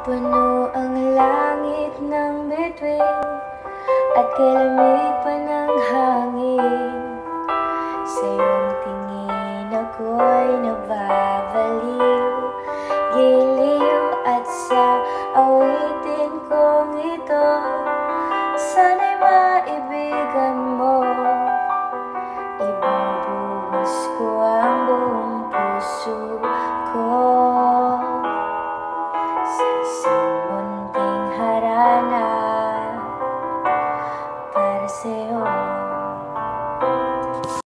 Puno ang langit ng bituin at kalamig pa ng hangin. Sa'yo